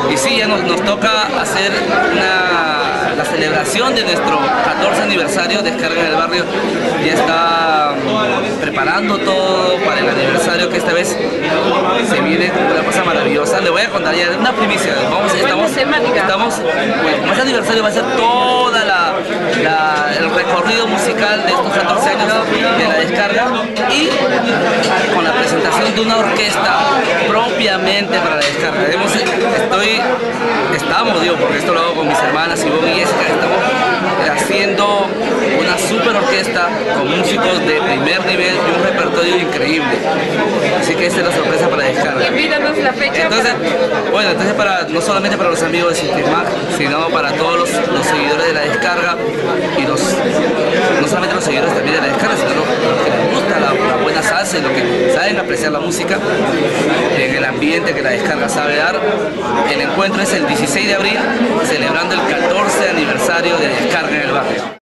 Y sí, ya nos toca hacer la celebración de nuestro 14 aniversario de Descarga en el Barrio. Ya está preparando todo para el aniversario, que esta vez se viene una cosa maravillosa. Le voy a contar ya una primicia. Estamos, bueno, como este aniversario va a ser toda el recorrido musical de estos 14 años de la Descarga, y con la presentación de una orquesta propiamente para la Descarga. Porque esto lo hago con mis hermanas Ivonne y Jessica. Estamos haciendo una super orquesta con músicos de primer nivel y un repertorio increíble. Así que esta es la sorpresa para la Descarga. Invítanos la fecha. Entonces, no solamente para los amigos de Sistema, sino para todos los seguidores de la Descarga, y no solamente los seguidores también de la Descarga, sino los que les gusta la buena salsa y los que saben apreciar la música en el ambiente que la Descarga sabe dar. El encuentro es el 16 de abril, celebrando el 14 aniversario de Descarga en el Barrio.